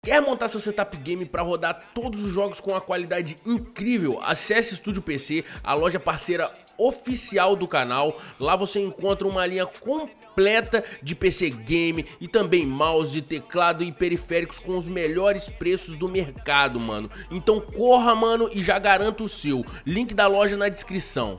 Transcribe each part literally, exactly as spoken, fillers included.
Quer montar seu setup game para rodar todos os jogos com uma qualidade incrível? Acesse Estúdio P C, a loja parceira oficial do canal. Lá você encontra uma linha completa de P C game e também mouse, teclado e periféricos com os melhores preços do mercado, mano. Então corra, mano, e já garanta o seu. Link da loja na descrição.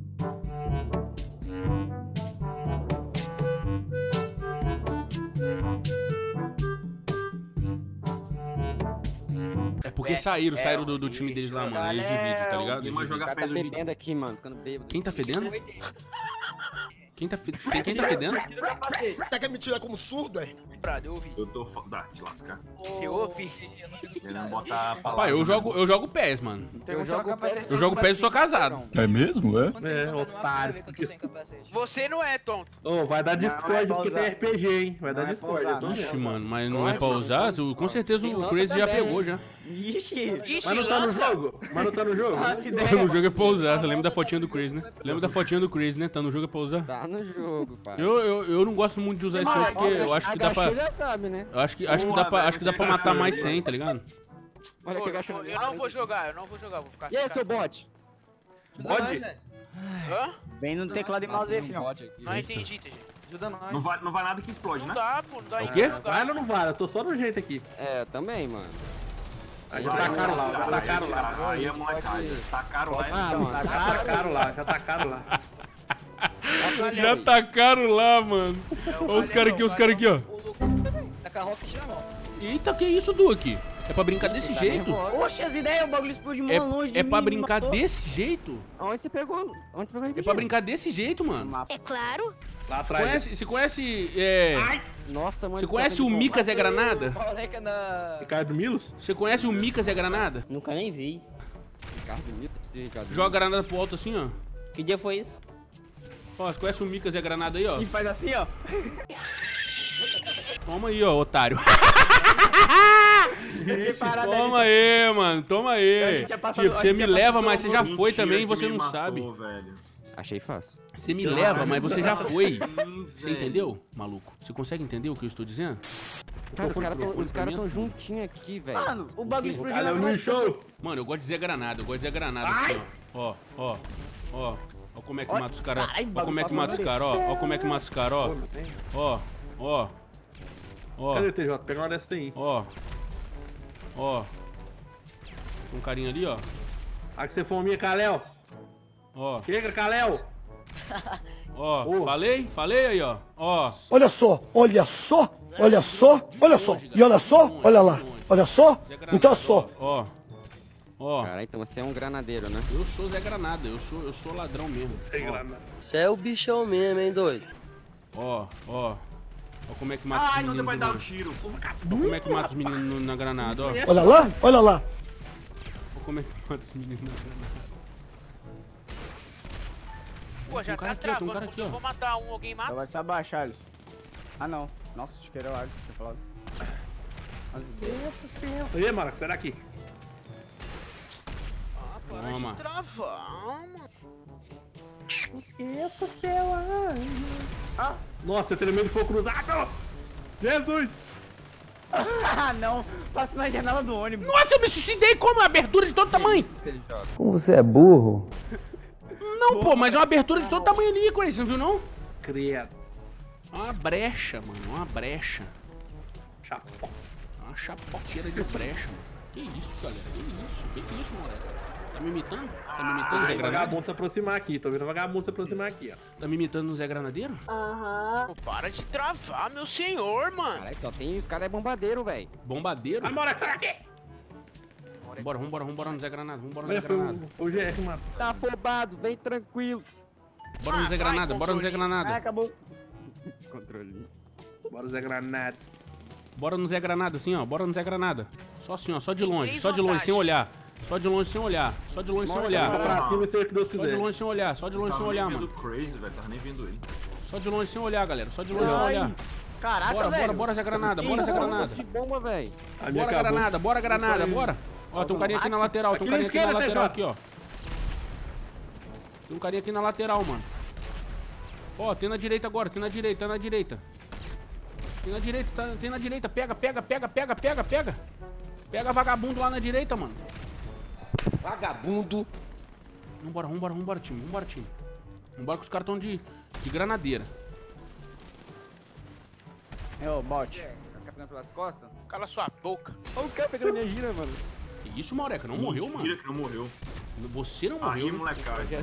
É porque saíram, é, saíram do, do time deles lá, mano. Eles dividem, tá ligado? Quem Eles jogar dividem. tá fedendo aqui, mano, ficando bêbado. Quem tá fedendo? Quem tá fedendo? Tem quem tá fedendo? Tá querendo me tirar como surdo, é? Eu ouvi. Eu tô foda, te lascar. Você ouve? Querendo botar a palavra. Pai, eu jogo, eu jogo P E S, mano. Eu jogo Eu jogo P E S e sou casado. É mesmo, é? É, otário. Você não é tonto. Ô, vai dar Discord porque tem R P G, hein? Vai dar Não é Discord. pra eu tô usar, Ixi, vendo. mano, mas não é pra usar? Com certeza o Crazy já pegou já. Ixi, Ixi, Mas não tá no lança. jogo? Mas não tá no jogo? Nossa, Tá ideia. no jogo é pra usar, você lembra da fotinha do Crazy, né? Lembra da fotinha do Crazy, né? Tá no jogo é pra usar. Tá no jogo, pai. Eu, eu, eu não gosto muito de usar isso aí porque eu acho que dá pra... já sabe, né? Eu acho que, acho que dá pra, acho que dá pra matar mais cem, tá ligado? Olha Pô, que eu, agachou. eu não vou jogar, eu não vou jogar, vou ficar E aí, ficar- seu bot? Pode? Hã? Vem no teclado e mouse aí, filhão. Não entendi, entendi. Ajuda nós. Não vai, não vai nada que explode, Não né? dá, pô, não dá. O quê? Não dá. Vai ou não vai? Eu tô só no jeito aqui. É, eu também, mano. Aí já tacaram lá, já tacaram lá. Aí é molecagem. Tacaram lá e Ah, mano, Já tá tacaram lá, já tacaram lá. Já tacaram lá, mano. Olha os caras aqui, os caras aqui, ó. Tacar rocket na mão. Eita, que isso, Duque? É pra brincar desse jeito? Oxe, as ideias, o bagulho explodiu mó longe de É, é mim. pra me brincar matou. desse jeito? Onde você pegou? Onde você pegou É pra brincar desse jeito, mano. É claro. Lá atrás. Conhece, você conhece, é... Nossa, mano. Você conhece o Micas é Granada? Moleque na... Ricardo Milos? Você conhece o Micas é Granada? Nunca nem vi. Ricardo Mito, esse Ricardo. Joga a granada pro alto assim, ó. Que dia foi isso? Ó, você conhece o Micas é Granada aí, ó? E faz assim, ó. Toma aí, ó, otário. Parada Toma ali, aí, mano, toma A aí. gente tinha passado- Tipo, a você gente me tinha leva, passado mas você já Mentira foi também e que você me não matou, sabe. velho. Achei fácil. Você me leva, mas você já foi. Sim, Você velho. entendeu, maluco? Você consegue entender o que eu estou dizendo? Cara, os caras tão, Microfone os cara pra tão mim. juntinho aqui, velho. Mano, o bagulho explodiu Cara, na no frente. show. Mano, eu gosto de dizer granada, eu gosto de dizer granada assim, ó. Ó, ó, ó. Ó como é que mata os caras. Ó como é que mata os caras, ó. Ó como é que mata os caras, ó. Ó, ó. Ó, Cadê o T J? Pega uma dessa aí. ó. Ó. Um carinha ali, ó. Ah, que você fominha, Kalel. Ó, Chega, Kalel. ó. Ô. Falei? Falei aí, ó. Ó. Olha só, olha só, olha só, olha só. E olha só, olha lá. Olha só. Zé Granada, Então só. Ó. Ó. Caralho, então você é um granadeiro, né? Eu sou Zé Granada, eu sou, eu sou ladrão mesmo. Você é o bichão mesmo, hein, doido? Ó, ó. Ó como é que mata os Ai, não meninos. vai dar o do- tiro. Ó como é que mata os meninos no- na granada, ó. Olha lá, olha lá. Ó como é que mata os meninos na granada. Pô, já Um cara tá aqui, ó, tem um travando, cara porque aqui, eu ó. vou matar um, alguém mata? vai se abaixar, Alisson. Ah, não. Nossa, acho que era o Alisson que tinha falado. Aí, mano, será aqui? Ah, para Toma. de travar, mano. Nossa, eu tenho medo de fogo cruzado. Jesus. Ah, não. Passa na janela do ônibus. Nossa, eu me suicidei com uma abertura de todo tamanho. Como você é burro? Não, pô, mas é uma abertura de todo tamanho ali, Corey, você não viu não? Credo. É uma brecha, mano, uma brecha. Chapó. Uma chapoqueira de brecha, mano. Que isso, galera? Que isso? Que que isso, moleque? Tá me imitando? Tá me imitando, Ah, Zé o Granada? vagabundo se aproximar aqui. Tô vendo o vagabundo se aproximar aqui, ó. Tá me imitando no Zé Granadeiro? Pô, para de travar, meu senhor, mano. Caralho, só tem... Os caras é bombadeiro, velho. Bombadeiro? Vai, bora, sai aqui. Vambora, vambora, vambora no Zé Granada, vambora no Zé Olha, foi Granada. o, o G R, mano. Tá afobado, vem tranquilo. Bora no Ah, Zé vai, Granada, bora no Zé controle. Granada. acabou. Controle. Bora, Zé Granada. Bora no Zé Granada, assim, ó. Bora no Zé Granada. Só assim, ó. Só de Tem longe. três Só de longe, vantagens. sem olhar. Só de longe, sem olhar. Só de longe, sem Vai olhar. pra cima e seja o que Deus Só de quiser. longe, sem olhar. Só de longe, sem Tava olhar, nem mano. vendo o Crazy, velho. Tava nem vendo ele. Só de longe, sem olhar, galera. Só de longe, sem olhar. Caraca, Bora, velho. bora, bora, Zé Granada. Bora, Zé Granada. De bomba, velho. A minha Bora, acabou. Granada. Bora, Granada. Bora. Ó, tem um carinha aqui na lateral. Tem um carinha aqui na lateral, aqui, ó. Tem um carinha aqui na lateral, mano. Ó, tem na direita agora. Tem na direita, tem na direita. Tem na direita, tá, tem na direita. Pega, pega, pega, pega, pega, pega. Pega vagabundo lá na direita, mano. Vagabundo. Vambora, vambora, vambora, time. Vambora, time. Vambora que os caras estão de, de granadeira. Ô, bot. Tá pegando pelas costas? Cala sua boca. Olha o cara pegando minha gira, mano. Que isso, Maureca? Não morreu, mano? Mentira que não morreu. Você não morreu, Aí, né? molecagem.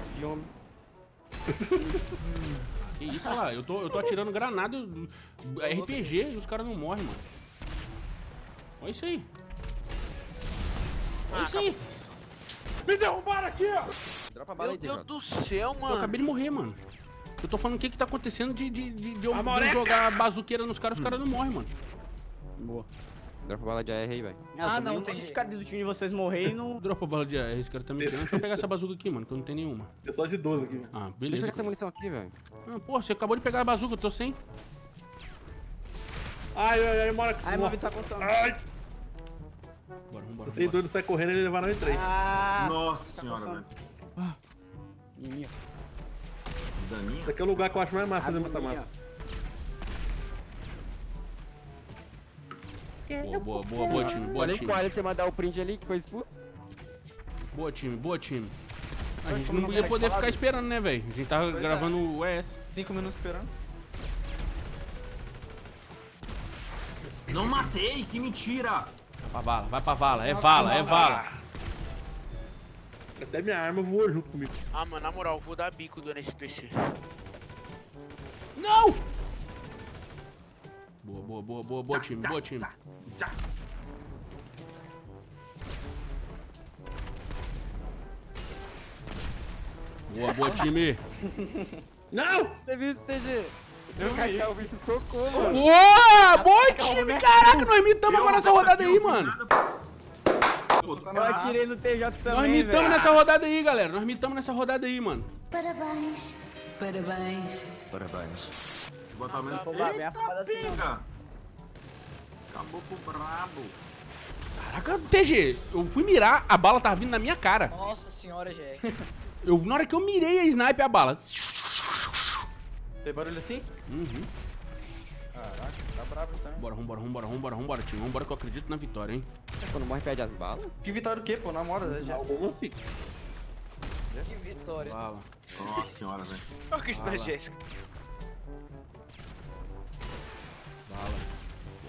Que isso, olha lá. Eu tô, eu tô atirando granada R P G e os caras não morrem, mano. Olha isso aí. Olha isso aí. Me derrubaram aqui, ó. Dropa a bala aí, Meu Deus T J. do céu, Eu mano. acabei de morrer, mano. Eu tô falando o que que tá acontecendo de, de, de, de eu, A de eu Maureca! jogar bazuqueira nos caras, os caras não morrem, mano. Boa. Dropa a bala de A R aí, velho. Ah, não, tem os caras do time de vocês morrerem e não... Dropa a bala de A R, esse cara tá me tirando. Deixa eu pegar essa bazuca aqui, mano, que eu não tenho nenhuma. Tem só de doze aqui. Ah, Deixa eu beleza. pegar essa munição aqui, velho. Ah, pô, você acabou de pegar a bazuca, eu tô sem. Ai, ai, ai, mora aqui. Ai, meu vida tá contando. Ai, Bora, vambora, se esse doido sai correndo, ele levar nós três. Ah, Nossa senhora, velho. minha. Daninha. Esse aqui é o lugar que eu acho mais massa fazer Agonia. mata-mata. Boa, boa, boa, boa time, boa Falei time. com a área você mandar o print ali que foi expulso. Boa time, boa time. A Mas gente como não não ia consegue poder falar ficar disso? esperando, né, velho? A gente tava Pois é. gravando o E S. Cinco minutos esperando. Não matei, que mentira. Vai pra vala, vai pra vala. É vala, é vala. Até minha arma voou junto comigo. Ah, mano, na moral, vou dar bico do N S P C. Não! Boa, boa, boa, boa, boa time, boa time. Tchá. Boa, boa time. Não! Você viu isso, T G? Eu cachar o bicho socou, mano. Boa! Boa time, caraca, nós mitamos agora nessa rodada aí, mano. Eu atirei no T J Nós também, mitamos velho. nessa rodada aí, galera. Nós mitamos nessa rodada aí, mano. Parabéns. Parabéns. Deixa eu botar menos. Vou lá, bem afobado assim, não. Pega. Acabou pro brabo. Caraca, T G, eu fui mirar, a bala tava vindo na minha cara. Nossa senhora, G. Eu, na hora que eu mirei a sniper, a bala. Tem barulho assim? Uhum. Caraca, tá bravo isso também. Bora, vambora, vambora, vambora, vambora, time. Vambora que eu acredito na vitória, hein? Quando morre, perde as balas. Que vitória o quê, pô? Na moral, né? Já... Algum assim. Que vitória. Bala. Nossa senhora, velho. Eu acredito na Jéssica. Bala.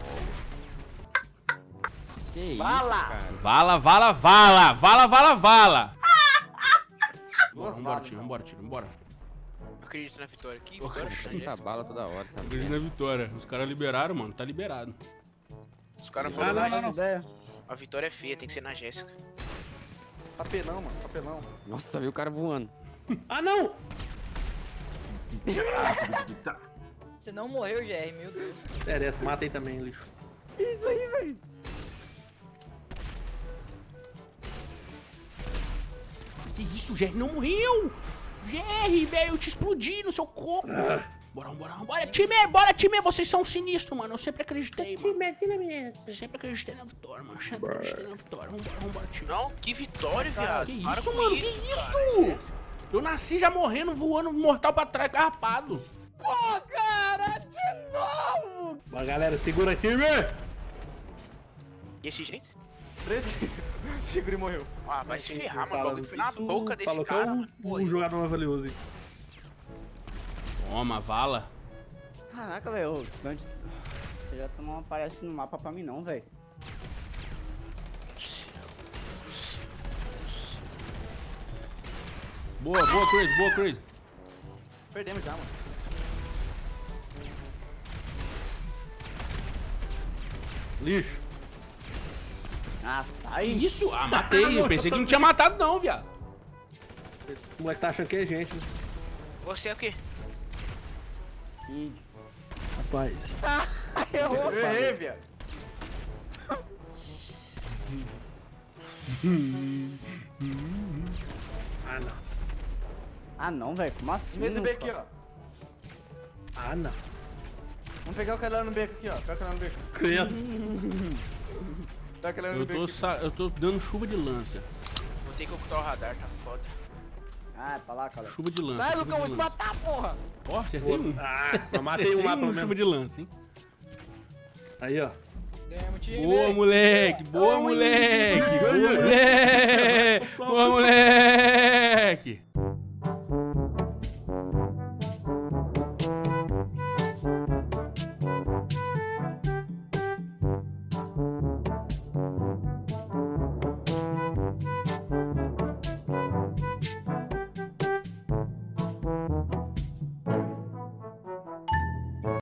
Que isso, Bala! cara. Vala, vala, vala! Vala, vala, vala! Bora, Duas vambora, balas, time, então. vambora, time, vembora. Eu acredito na vitória. Que Eu vitória, acredito. na Muita Jéssica. bala toda hora, sabe? Acredito na vitória. Os caras liberaram, mano. Tá liberado. Os caras Ah, falaram, não, "Mas não. Ideia. a vitória é feia, tem que ser na Jéssica." Papelão, mano, papelão. Nossa, viu o cara voando. Ah, não! Você não morreu, G R, meu Deus. Interessa, matei também, lixo. Isso aí, velho. Que isso, o G R não morreu! G R, velho, eu te explodi no seu coco! Bora, bora, bora, time! Bora, time! Vocês são sinistros, mano. Eu sempre acreditei, mano. Eu sempre acreditei na vitória, mano. Sempre acreditei na vitória. Vambora, vambora, time. Não, que vitória, viado. Que Para isso, com mano? Que cara. isso? Eu nasci já morrendo, voando mortal pra trás, carrapado. Mas galera, segura aqui, velho! Desse jeito? Três. Segura e morreu. Ah, vai se ferrar, mano. O bagulho foi na Isso boca desse falou que cara, é um, mano. Pô, um jogador mais valioso aí. Toma, vala. Caraca, velho. Você já não aparece no mapa pra mim, não, velho. Boa, boa, Crazy, boa, Crazy. Perdemos já, mano. Lixo. Ah, Que sai. isso? Ah, matei. Eu pensei que não tinha matado, não, viado. O moleque tá achando que é gente, né? você é o quê? Ih, Rapaz. errou, eu errei, viado. Ah, não. Ah, não, velho. Como assim? Meio do beco aqui, ó. Ah, não. Vamos pegar o cara lá no beco aqui, ó. Pega o cara lá no beco. Credo. Pega o cara lá no Eu beco. tô, sa- eu tô dando chuva de lança. Vou ter que ocultar o radar, tá foda. Ah, tá lá, cara. Chuva de lança. Vai, chuva Lucão, de vou se lança. matar, porra! Ó, acertei um. Ah, eu matei um Acertei lá pelo chuva menos. de lança, hein? Aí, ó. Ganhamos time. Boa, moleque. Boa, moleque. Boa, moleque.